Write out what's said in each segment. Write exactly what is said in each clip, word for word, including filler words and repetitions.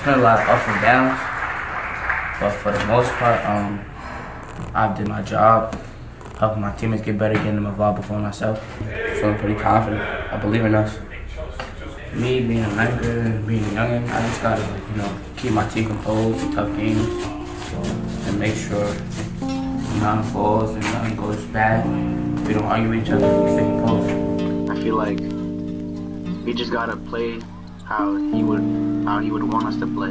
been a lot of ups and downs, but for the most part, um, I did my job, helping my teammates get better, getting them involved before myself. Feeling pretty confident. I believe in us. Me being a anchor and being a youngin', I just gotta, you know, keep my team composed in tough games and make sure nothing falls and nothing goes bad. We don't argue with each other, we stay composed. I feel like we just gotta play how he would how he would want us to play.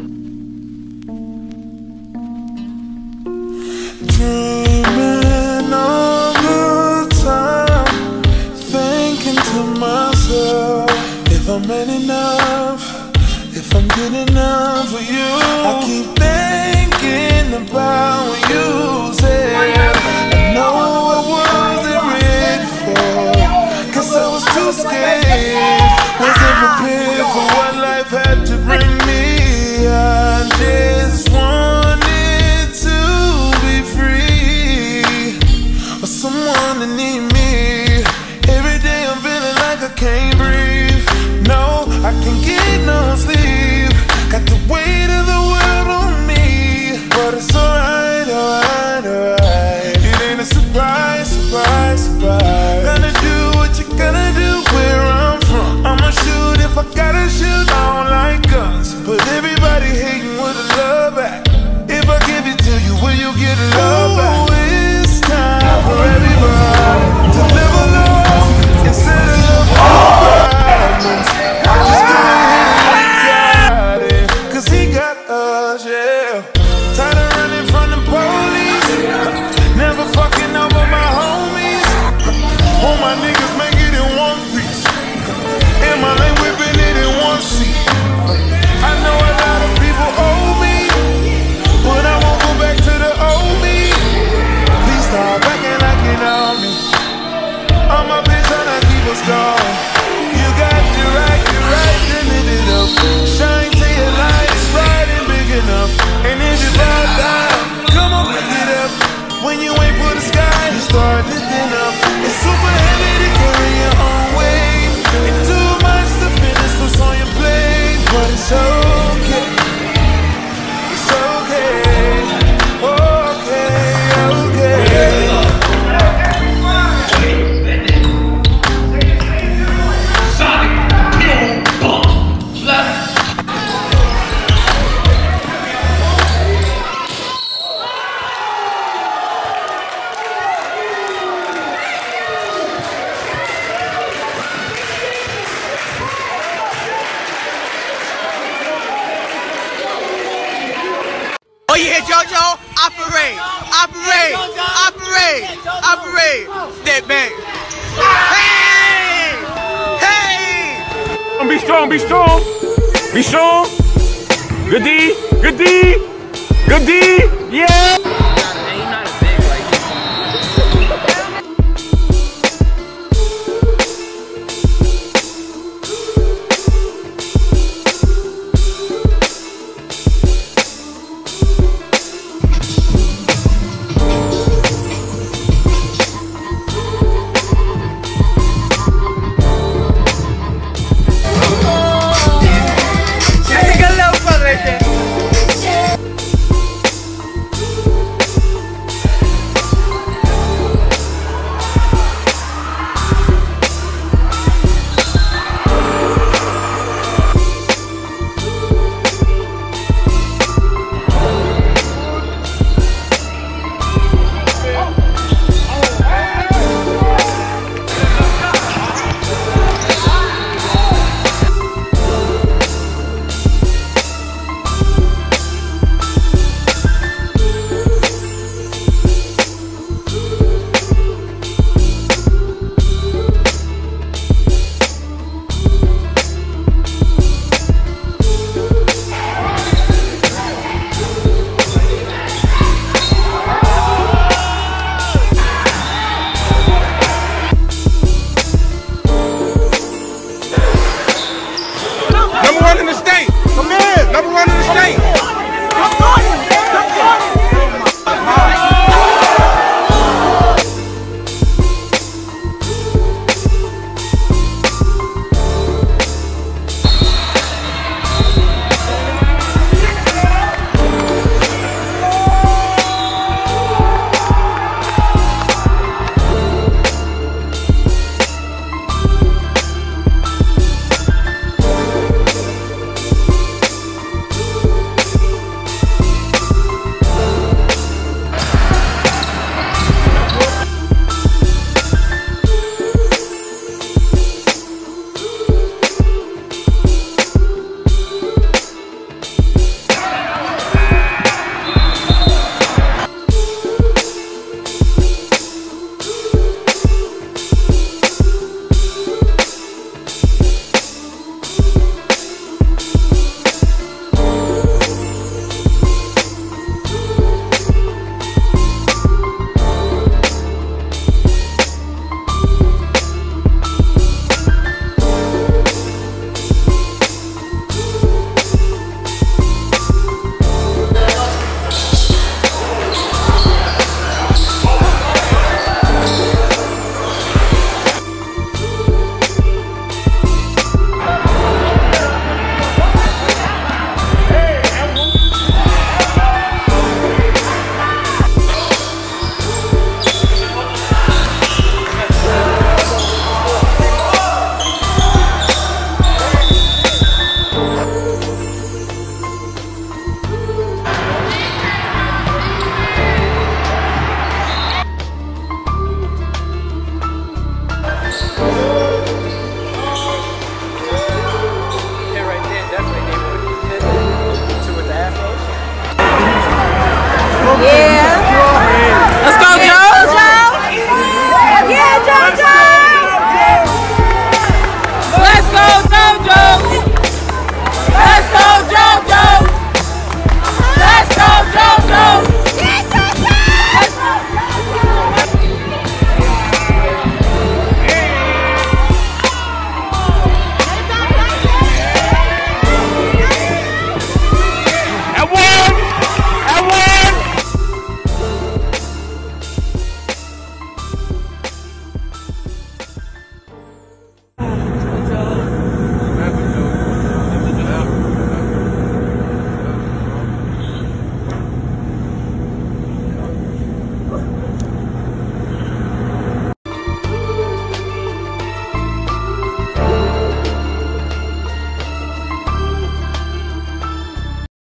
Dreaming all the time, thinking to myself, if I'm man enough, if I'm good enough for you. I keep thinking about what you said. I know I wasn't ready for, cause I was too scared, wasn't prepared for what life had to bring me. I just wanted to be free, or someone to need me. Every day I'm feeling like I can't breathe. No, I can't get no sleep. Got the weight of the world on me, but it's alright, alright, alright. It ain't a surprise, surprise, surprise. Gonna do what you gonna do where I'm from. I'ma shoot if I gotta shoot. I don't like guns, but everybody hating with a love back. If I give it to you, will you get a love back? Oh, it's time for everybody to live alone instead of love problems. Just go ahead and got it, cause he got us, yeah. Tired of running from the police, never fucking over my homies. All my niggas make it in one piece, in my lane whipping it in one seat. I know a lot of people owe me, but I won't go back to the old me. Please stop acting like you know me. I'm a bitch tryna keep us going. You got the right, the right to live it up. Shine till your light is bright and big enough. And if you bow down, come on, pick it up. When you ain't for the sky, you start lifting up. It's super heavy to carry your own weight, and too much to finish what's on your plate. But it's okay, it's okay, okay, okay. Oh, you hear JoJo? Operate, operate, operate, operate. Step back. Hey! Hey! Be strong, be strong. Be strong. Good D, good D, good D. Yeah.